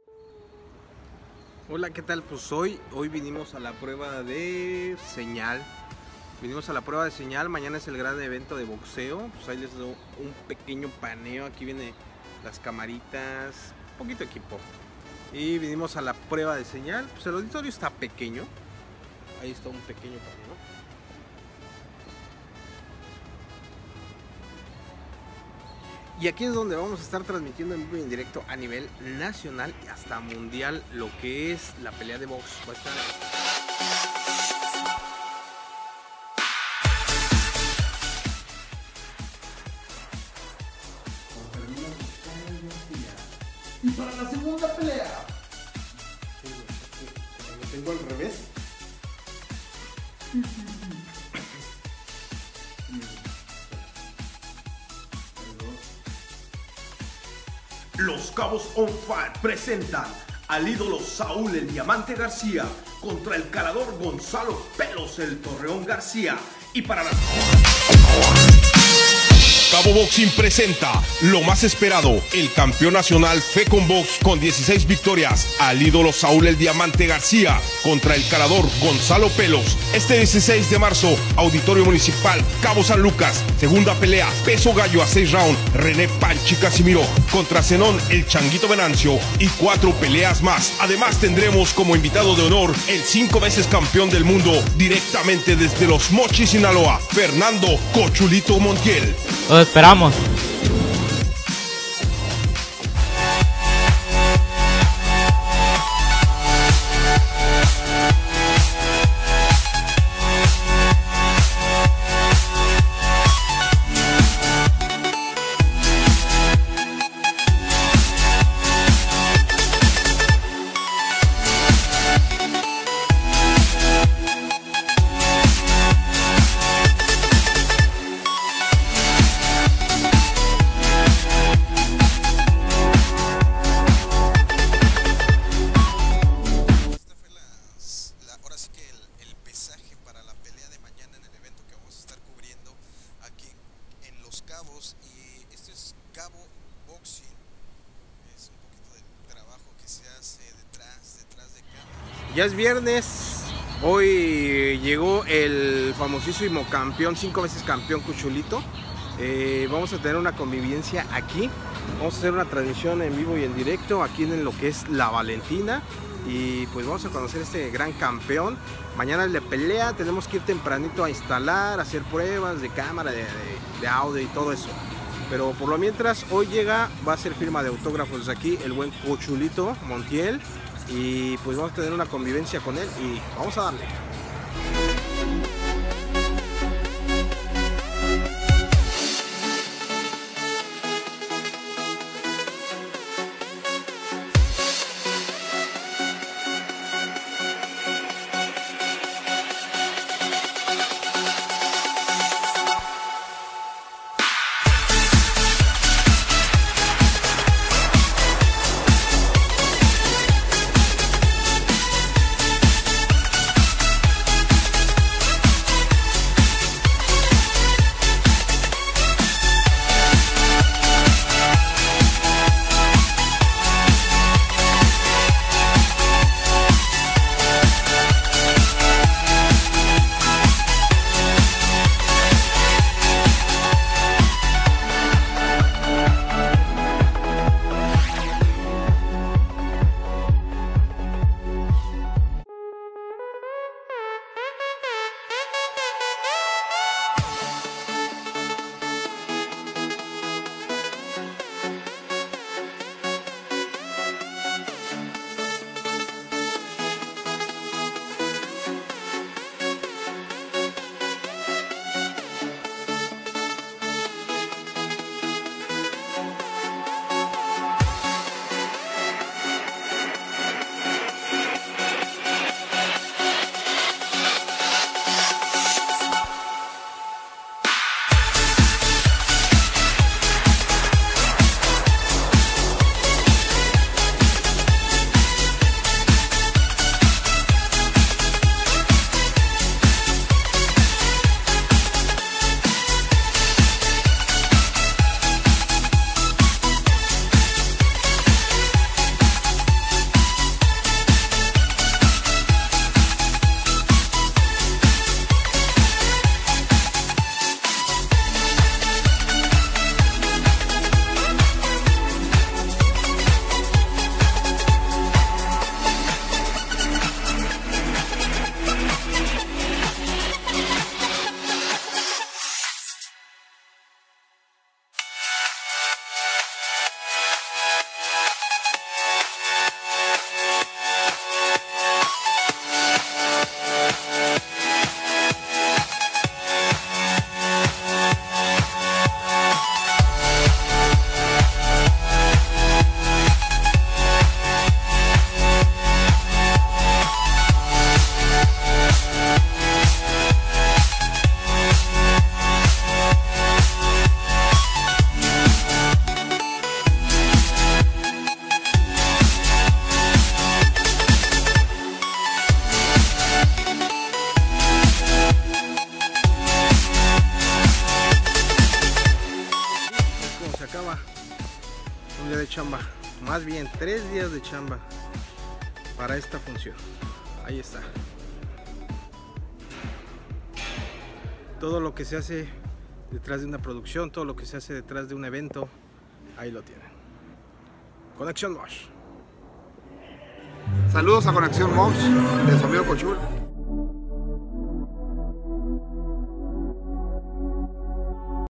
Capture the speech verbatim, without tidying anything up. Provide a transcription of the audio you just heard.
Hola, ¿qué tal? Pues hoy, hoy vinimos a la prueba de señal. Vinimos a la prueba de señal, mañana es el gran evento de boxeo. Pues ahí les doy un pequeño paneo, aquí vienen las camaritas, poquito equipo. Y vinimos a la prueba de señal, pues el auditorio está pequeño. Ahí está un pequeño paneo. Y aquí es donde vamos a estar transmitiendo en vivo y en directo a nivel nacional y hasta mundial lo que es la pelea de box. Va a estar... Y para la segunda pelea, lo tengo al revés. Los Cabos On Fire presentan al ídolo Saúl el Diamante García contra el calador Gonzalo Pelos el Torreón García. Y para la... Cabo Boxing presenta lo más esperado, el campeón nacional Fecon Box con dieciséis victorias, al ídolo Saúl el Diamante García contra el calador Gonzalo Pelos. Este dieciséis de marzo, Auditorio Municipal Cabo San Lucas. Segunda pelea, peso gallo a seis rounds, René Panchi Casimiro contra Zenón el Changuito Venancio y cuatro peleas más. Además tendremos como invitado de honor el cinco veces campeón del mundo directamente desde Los Mochis, Sinaloa, Fernando Cochulito Montiel. Los esperamos. Y esto es Cabo Boxing. Es un poquito del trabajo que se hace detrás, detrás de cámaras. Ya es viernes, hoy llegó el famosísimo campeón, cinco veces campeón Cuchulito. Eh, vamos a tener una convivencia aquí, vamos a hacer una transmisión en vivo y en directo aquí en lo que es La Valentina. Y pues vamos a conocer este gran campeón. Mañana es de pelea, tenemos que ir tempranito a instalar, a hacer pruebas de cámara, de, de, de audio y todo eso. Pero por lo mientras, hoy llega, va a ser firma de autógrafos desde aquí, el buen Cochulito Montiel. Y pues vamos a tener una convivencia con él y vamos a darle. chamba, más bien tres días de chamba para esta función. Ahí está. Todo lo que se hace detrás de una producción, todo lo que se hace detrás de un evento, ahí lo tienen. Conexión Mosh. Saludos a Conexión Mosh de su amigo Cochul.